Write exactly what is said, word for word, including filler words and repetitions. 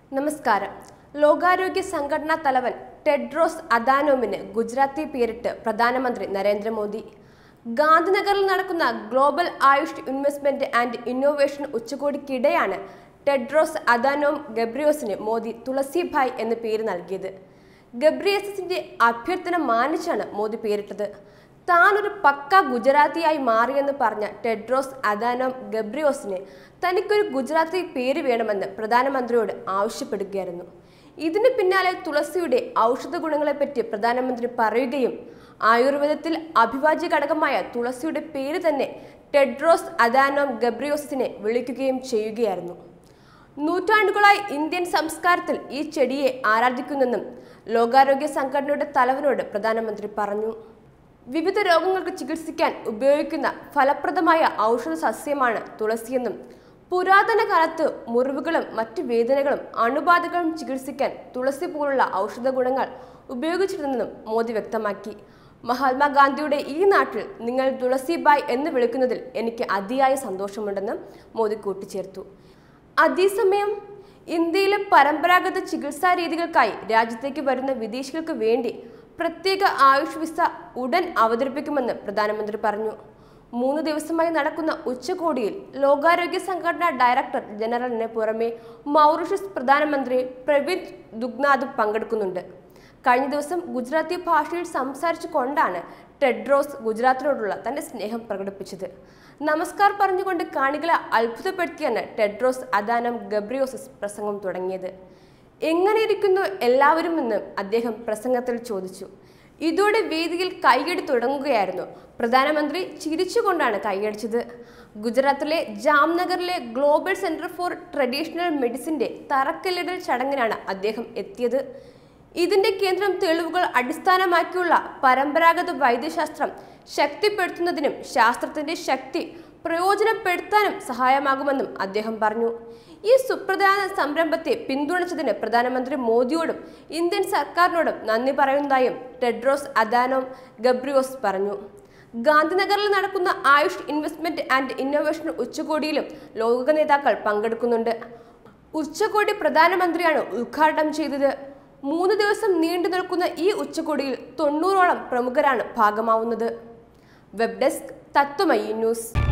നമസ്കാരം. ലോകാരോഗ്യ സംഘടനാ തലവൻ ടെഡ്രോസ് അദാനോമിന് ഗുജറാത്തി പേരിട്ട് പ്രധാനമന്ത്രി നരേന്ദ്രമോദി. ഗാന്ധിനഗറിൽ നടക്കുന്ന global Ayush investment and innovation ഉച്ചകോടിക്കിടെയാണ് Tedros Adhanom ഗബ്രിയോസിന് Modi Thulasibhai എന്ന് പേര് നൽകിയത്. ഗബ്രിയേസസിന്റെ അഭ്യർത്ഥന മാനിച്ചാണ് മോദി പേരിട്ടത്. താനൊരു പക്ക ഗുജറാത്തിയായി മാറിയെന്ന് പറഞ്ഞ ടെഡ്രോസ് അദാനോം ഗബ്രിയോസിന് തനിക്കൊരു ഗുജറാത്തി പേര് വേണമെന്ന് പ്രധാനമന്ത്രിയോട് ആവശ്യപ്പെടുകയായിരുന്നു. ഇതിന് പിന്നാലെ തുളസിയുടെ ഔഷധ ഗുണങ്ങളെപ്പറ്റി പ്രധാനമന്ത്രി പറയുകയും ആയുർവേദത്തിൽ അഭിവാജ്യ ഘടകമായ തുളസിയുടെ പേര് തന്നെ ടെഡ്രോസ് അദാനോം ഗബ്രിയോസിനെ വിളിക്കുകയും ചെയ്യുകയായിരുന്നു. നൂറ്റാണ്ടുകളായി ഇന്ത്യൻ സംസ്കാരത്തിൽ ഈ ചെടിയെ ആരാധിക്കുന്നെന്നും ലോകാരോഗ്യ സംഘടനയുടെ തലവനോട് പ്രധാനമന്ത്രി പറഞ്ഞു. വിവിധ രോഗങ്ങൾക്ക് ചികിത്സിക്കാൻ ഉപയോഗിക്കുന്ന ഫലപ്രദമായ ഔഷധ സസ്യമാണ് തുളസിയെന്നും പുരാതന കാലത്ത് മുറിവുകളും മറ്റു വേദനകളും അണുബാധകളും ചികിത്സിക്കാൻ തുളസി പോലുള്ള ഔഷധ ഗുണങ്ങൾ ഉപയോഗിച്ചിരുന്നെന്നും മോദി വ്യക്തമാക്കി. മഹാത്മാഗാന്ധിയുടെ ഈ നാട്ടിൽ നിങ്ങൾ തുളസിഭായ് എന്ന് വിളിക്കുന്നതിൽ എനിക്ക് അതിയായ സന്തോഷമുണ്ടെന്നും മോദി കൂട്ടിച്ചേർത്തു. അതേസമയം ഇന്ത്യയിലെ പരമ്പരാഗത ചികിത്സാ രീതികൾക്കായി രാജ്യത്തേക്ക് വരുന്ന വിദേശികൾക്ക് വേണ്ടി പ്രത്യേക ആയുഷ് വിസ ഉടൻ അവതരിപ്പിക്കുമെന്ന് പ്രധാനമന്ത്രി പറഞ്ഞു. മൂന്ന് ദിവസമായി നടക്കുന്ന ഉച്ചകോടിയിൽ ലോകാരോഗ്യ സംഘടനാ ഡയറക്ടർ ജനറലിന് പുറമെ മൗറീഷ്യസ് പ്രധാനമന്ത്രി പ്രവിന്ദ് ജുഗ്നാഥും പങ്കെടുക്കുന്നുണ്ട്. കഴിഞ്ഞ ദിവസം ഗുജറാത്തി ഭാഷയിൽ സംസാരിച്ചു കൊണ്ടാണ് ടെഡ്രോസ് ഗുജറാത്തിനോടുള്ള തന്റെ സ്നേഹം പ്രകടിപ്പിച്ചത്. നമസ്കാർ പറഞ്ഞുകൊണ്ട് കാണികളെ അത്ഭുതപ്പെടുത്തിയാണ് ടെഡ്രോസ് അദാനോം ഗബ്രിയോസിസ് പ്രസംഗം തുടങ്ങിയത്. എങ്ങനെ ഇരിക്കുന്നു എല്ലാവരും എന്ന് അദ്ദേഹം പ്രസംഗത്തിൽ ചോദിച്ചു. ഇതോടെ വേദിയിൽ കൈയടി തുടങ്ങുകയായിരുന്നു. പ്രധാനമന്ത്രി ചിരിച്ചുകൊണ്ടാണ് കൈയടിച്ചത്. ഗുജറാത്തിലെ ജാംനഗറിലെ ഗ്ലോബൽ സെന്റർ ഫോർ ട്രഡീഷണൽ മെഡിസിന്റെ തറക്കല്ലിടൽ ചടങ്ങിനാണ് അദ്ദേഹം എത്തിയത്. ഇതിന്റെ കേന്ദ്രം തെളിവുകൾ അടിസ്ഥാനമാക്കിയുള്ള പരമ്പരാഗത വൈദ്യശാസ്ത്രം ശക്തിപ്പെടുത്തുന്നതിനും ശാസ്ത്രത്തിന്റെ ശക്തി പ്രയോജനപ്പെടുത്താനും സഹായമാകുമെന്നും അദ്ദേഹം പറഞ്ഞു. ഈ സുപ്രധാന സംരംഭത്തെ പിന്തുണച്ചതിന് പ്രധാനമന്ത്രി മോദിയോടും ഇന്ത്യൻ സർക്കാരിനോടും നന്ദി പറയുന്നതായും ടെഡ്രോസ് അദാനോം ഗബ്രിയോസ് പറഞ്ഞു. ഗാന്ധിനഗറിൽ നടക്കുന്ന ആയുഷ് ഇൻവെസ്റ്റ്മെന്റ് ആൻഡ് ഇന്നോവേഷൻ ഉച്ചകോടിയിലും ലോക നേതാക്കൾ പങ്കെടുക്കുന്നുണ്ട്. ഉച്ചകോടി പ്രധാനമന്ത്രിയാണ് ഉദ്ഘാടനം ചെയ്തത്. മൂന്ന് ദിവസം നീണ്ടു നിൽക്കുന്ന ഈ ഉച്ചകോടിയിൽ തൊണ്ണൂറോളം പ്രമുഖരാണ് ഭാഗമാവുന്നത്. Web desk Tatwamayi news.